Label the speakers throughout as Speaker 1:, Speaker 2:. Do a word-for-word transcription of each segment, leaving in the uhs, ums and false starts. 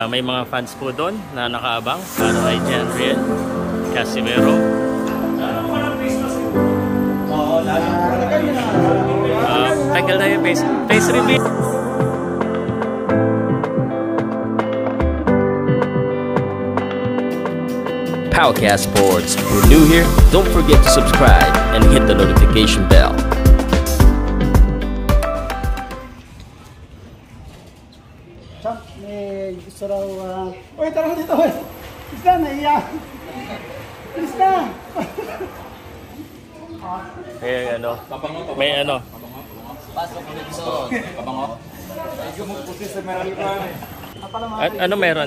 Speaker 1: May mga fans po doon na nakaabang para kay Janriel Casimero. Uh, tagal na yung face, face reveal.
Speaker 2: Powercast Sports. If you're new here, don't forget to subscribe and hit the notification bell.
Speaker 3: Champ, may gusto raw... Uh... Uy, tara dito eh! Isla, naiyak! Isla!
Speaker 1: May ano? May ano?
Speaker 2: Pasok ulit doon. Pabango.
Speaker 1: At ano meron?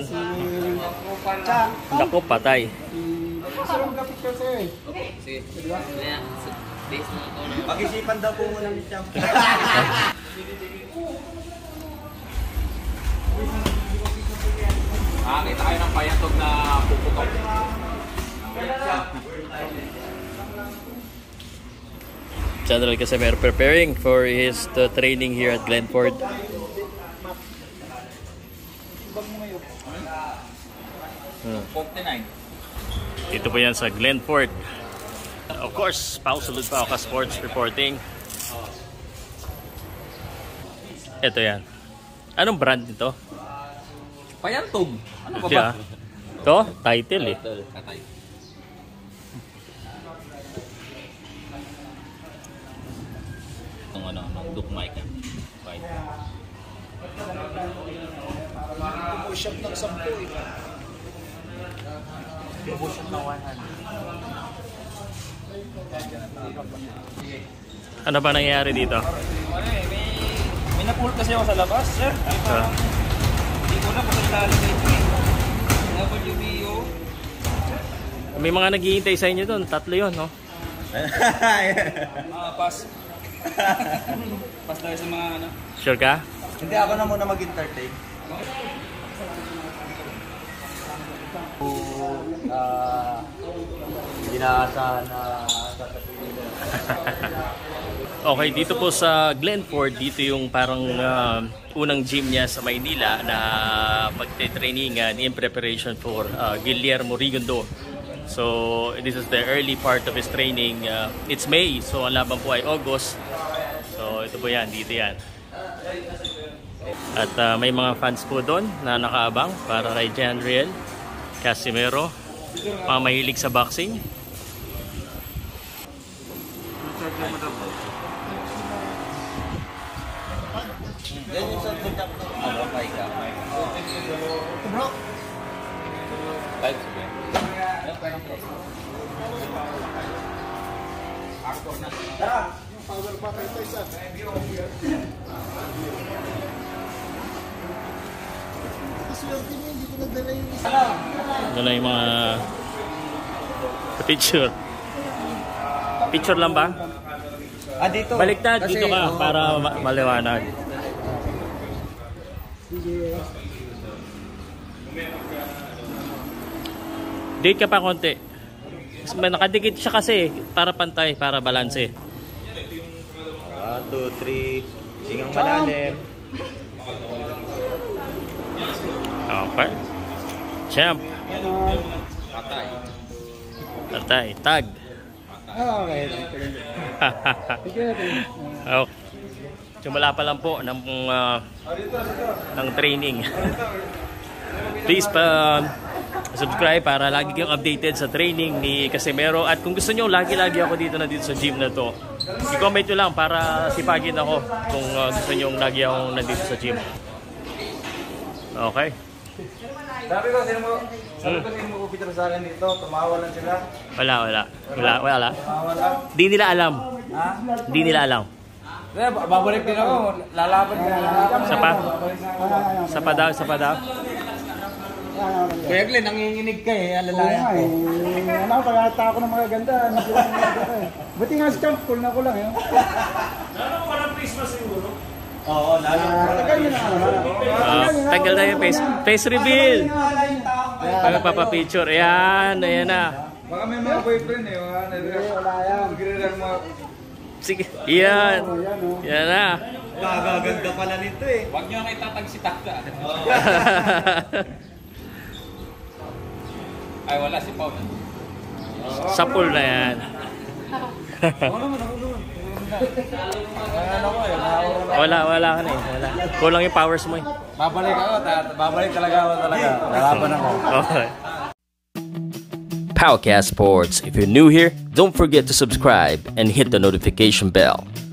Speaker 1: Naku, patay.
Speaker 4: Pag-isipan daw po muna ni Champ.
Speaker 5: Makakita kayo ng payatog na puputok.
Speaker 1: General Casimero preparing for his uh, training here at Glenford. Hmm.
Speaker 5: forty-nine.
Speaker 1: Dito po yan sa Glenford. Of course, pausulod pa ako ka sports reporting. Ito yan. Anong brand nito?
Speaker 5: Payantog. Ano pa ba?
Speaker 1: Yeah. Ito, title eh.
Speaker 5: Katay. Itong ano, ng Duke mic. Right.
Speaker 3: Push-up ng sampu eh.
Speaker 5: Push-up na one hand.
Speaker 1: Ano ba nangyayari dito?
Speaker 5: May, may napull kasi ako sa labas, sir.
Speaker 1: Uh,
Speaker 5: Hindi ko na kung saan lalagay ito eh. W B O.
Speaker 1: may mga naghihintay sa inyo doon. Tatlo yun, no?
Speaker 5: Ah, pass. Pass tayo sa mga ano.
Speaker 1: Sure ka?
Speaker 4: Hindi ako na muna mag-entertain. Uh, hindi na asa na
Speaker 1: Okay, dito po sa Glenford, dito yung parang uh, unang gym niya sa Maynila na pagte-trainingan in preparation for uh, Guillermo Rigondo. So, this is the early part of his training. Uh, it's May, so ang laban po ay August. So, ito po yan, dito yan. At uh, may mga fans po doon na nakaabang para kay Janriel Casimero, mga mahilig sa boxing.
Speaker 4: yan yung sa contact ng ano, paika.
Speaker 3: Ito bro!
Speaker 5: Five.
Speaker 3: Tara! Yung power pa kayo ito isa. Swerte mo, hindi ko nagdala yung isa.
Speaker 1: Ito na yung mga picture. Picture lang ba?
Speaker 4: Ah, dito.
Speaker 1: Baliktad,
Speaker 4: Kasi,
Speaker 1: dito ka
Speaker 4: oh,
Speaker 1: para ma maliwanag.
Speaker 3: Sige.
Speaker 1: Date ka pa konti. Nakadikit siya kasi para pantay, para balanse.
Speaker 4: one, two, three. Singang malalim.
Speaker 1: Okay. Champ.
Speaker 5: Patay.
Speaker 1: Patay. Tag.
Speaker 3: Ah, okay.
Speaker 1: Okay. Simula pa lang po ng, uh, ng training. Please pa subscribe para lagi kayong updated sa training ni Casimero. At kung gusto nyo, lagi-lagi ako dito na dito sa gym na to. I-comment nyo lang para sipagin ako kung uh, gusto nyo lagi akong nandito sa gym. Okay.
Speaker 4: Sabi ko, sino mo, sabi ko, sino mo kupitra sa akin dito? Tumawa lang sila.
Speaker 1: Wala, wala. Wala, wala.
Speaker 4: Tumawa lang.
Speaker 1: Di nila alam.
Speaker 4: Ha?
Speaker 1: Di nila alam.
Speaker 4: Eh, babalik din ako. Lalaban ka.
Speaker 1: Sa pa? Sa pa daw, sa pa daw.
Speaker 4: Kuya Glenn, nanginginig ka eh,
Speaker 3: Oo
Speaker 4: alalayan
Speaker 3: nga
Speaker 4: ko.
Speaker 3: eh. Ano, pagkata ako ng mga ganda. Ano sila ng mga ganda eh. Buti nga si Champ, cool na ko lang eh.
Speaker 4: Oo, lalo.
Speaker 3: Tagal yun na ano.
Speaker 1: Uh, tagal na yung face, face reveal. Pagpapapicture. Ayan, ayan na.
Speaker 4: Baka may mga boyfriend eh. Wala
Speaker 3: Hindi, wala yan.
Speaker 4: Magre-real mga...
Speaker 1: Sige. Yan.
Speaker 3: Oh, yan, oh.
Speaker 1: Yan na.
Speaker 4: Gagaganda pala nito eh.
Speaker 5: Huwag nyo na itatag si Taka. Ay, wala si Paul.
Speaker 1: Sa pool na yan.
Speaker 4: Ako naman, ako naman. Ano ko eh, nahaura na.
Speaker 1: Wala, wala ka na eh. Wala. Kulang yung powers mo eh.
Speaker 4: Babalik ako, ta- babalik talaga ako talaga. Lalaban ako.
Speaker 1: Okay.
Speaker 2: Powercast Sports. If you're new here, don't forget to subscribe and hit the notification bell.